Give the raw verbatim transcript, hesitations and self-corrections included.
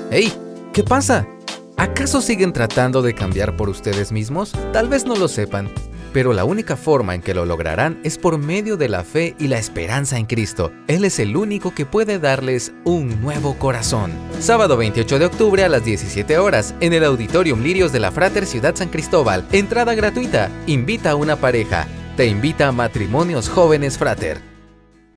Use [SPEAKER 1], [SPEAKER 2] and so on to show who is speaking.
[SPEAKER 1] ¡Hey! ¿Qué pasa? ¿Acaso siguen tratando de cambiar por ustedes mismos? Tal vez no lo sepan, pero la única forma en que lo lograrán es por medio de la fe y la esperanza en Cristo. Él es el único que puede darles un nuevo corazón. Sábado veintiocho de octubre a las diecisiete horas, en el Auditorium Lirios de la Frater Ciudad San Cristóbal. Entrada gratuita. Invita a una pareja. Te invita a Matrimonios Jóvenes Frater.